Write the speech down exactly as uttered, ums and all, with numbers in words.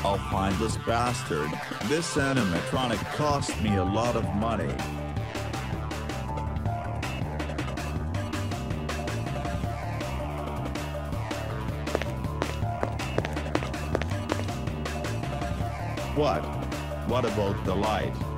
I'll find this bastard. This animatronic cost me a lot of money. What? What about the light?